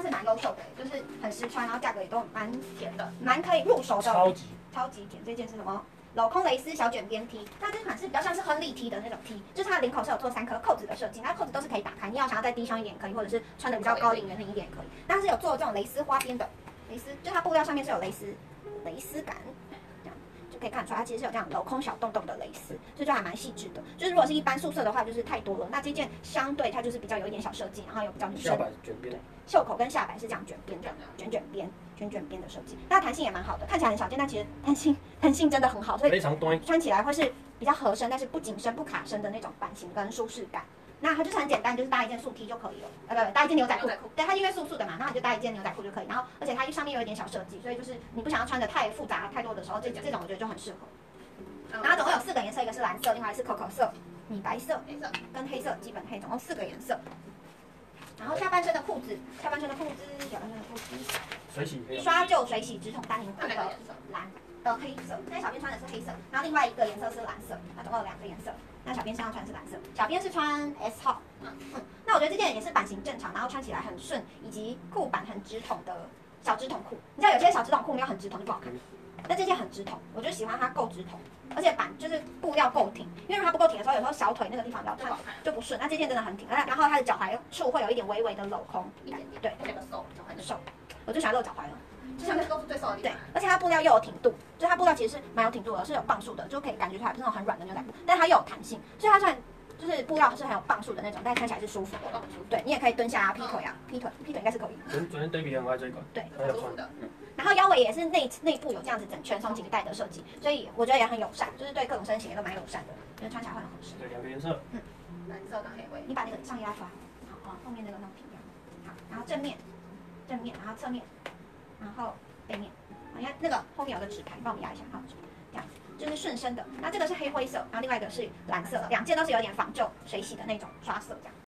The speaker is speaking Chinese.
是蛮优秀的，就是很实穿，然后价格也都蛮甜的，蛮可以入手的。超级甜。这件是什么？镂空蕾丝小卷边 T， 那这款是比较像是亨利 T 的那种 T， 就是它的领口是有做3颗扣子的设计，那扣子都是可以打开，你要想要再低胸一点也可以，或者是穿的比较高领圆领一点也可以。但是有做这种蕾丝花边的蕾丝，就它布料上面是有蕾丝感，这样就可以看得出来，它其实是有这样镂空小洞洞的蕾丝，所以就还蛮细致的。就是如果是一般素色的话，就是太多了。那这件相对它就是比较有一点小设计，然后有比较女生。 下摆卷边。对， 袖口跟下摆是这样卷边的，卷边的设计，那弹性也蛮好的，看起来很少见，但其实弹性真的很好，所以非常短， 穿起来会是比较合身，但是不紧身不卡身的那种版型跟舒适感。那它就是很简单，就是搭一件素 T 就可以了，不，搭一件牛仔裤。对，它因为素的嘛，然后你就搭一件牛仔裤就可以。然后，而且它上面有一点小设计，所以就是你不想要穿的太复杂太多的时候，这种我觉得就很适合。然后总共有4个颜色，一个是蓝色，另外是可可色、米白色、跟黑色，基本黑，总共4个颜色。然后下半身的裤子， 水洗刷旧水洗直筒单领裤的蓝的黑色，那小编穿的是黑色，然后另外一个颜色是蓝色，那总共有2个颜色。那小编身上穿的是蓝色，小编是穿 S 号，那我觉得这件也是版型正常，然后穿起来很顺，以及裤版很直筒的小直筒裤。你知道有些小直筒裤没有很直筒就不好看，但这件很直筒，我就喜欢它够直筒，而且版就是布料够挺，因为如果它不够挺的时候，有时候小腿那个地方要穿就不顺。那这件真的很挺，然后它的脚踝处会有一点微微的镂空，一点点，对，脚踝很瘦，我就喜欢露脚踝了。 就像都是最瘦的地方。 对，而且它布料又有挺度，就是它布料其实是蛮有挺度的，是有磅数的，就可以感觉出来不是那种很软的牛仔布，但它又有弹性，所以它算就是布料是很有磅数的那种，但是穿起来是舒服的。对，你也可以蹲下啊，劈腿啊，劈腿应该是可以。 昨天 David 很爱这一款， 对， 很有穿的。 然后腰围也是内部有这样子整圈松紧带的设计，所以我觉得也很友善，就是对各种身形也都蛮友善的，觉得穿起来会很合适。 对，2个颜色， 蓝色跟黑灰。 你把那个上压出来，好，后面那个弄平掉。好，然后正面，然后侧面，然后背面。你看那个后面有个纸牌，帮我们压一下，好，这样子就是顺身的。那这个是黑灰色，然后另外一个是蓝色，2件都是有点仿旧水洗的那种刷色这样。